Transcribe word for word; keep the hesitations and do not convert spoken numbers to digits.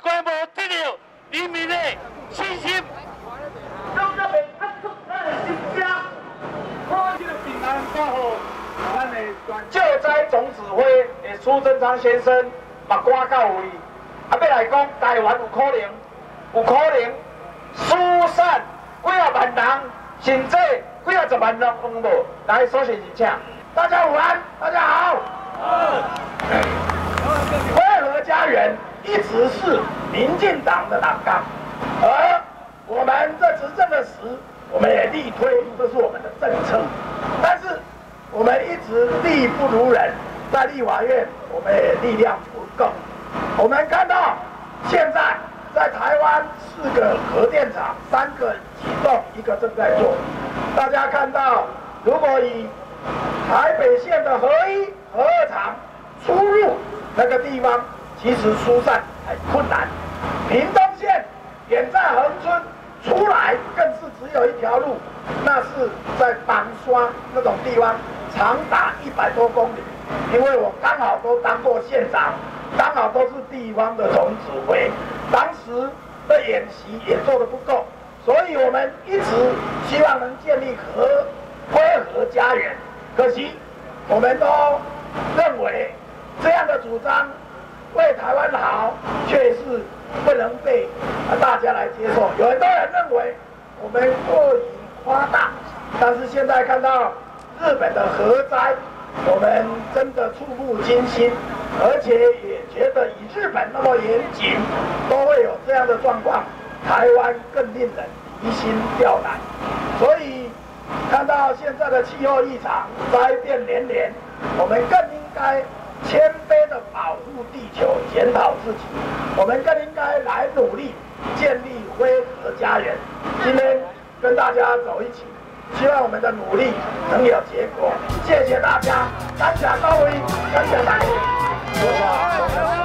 关无得到人民的信心。 咱这边发出咱的心声，看这个平安过后，咱的救灾总指挥的苏贞昌先生目光到位，啊，要来讲台湾有可能，有可能疏散几啊万人，甚至几啊十万人拢无。来，首先是请大家午安，大家好。辉和家园一直是民进党的党纲，而我们在执政的时，我们也力推，这是我们的政策。但是我们一直力不如人，在立法院我们也力量不够。我们看到现在在台湾四个核电厂，三个启动，一个正在做。大家看到，如果以台北县的核一、核二厂出入那个地方，其实疏散很困难。屏东县远在恒春出来，更是只有一条路，那是在榜刷那种地方，长达一百多公里。因为我刚好都当过县长，刚好都是地方的总指挥，当时的演习也做得不够，所以我们一直希望能建立和辉和家园。可惜我们都认为这样的主张为台湾好，却是不能被大家来接受。有很多人认为我们过于夸大，但是现在看到日本的核灾，我们真的触目惊心，而且也觉得以日本那么严谨，都会有这样的状况，台湾更令人提心吊胆。所以看到现在的气候异常，灾变连连，我们更应该谦卑地保护地球，检讨自己。我们更应该来努力建立辉和家园。今天跟大家走一起，希望我们的努力能有结果。谢谢大家，感谢各位，感谢大家。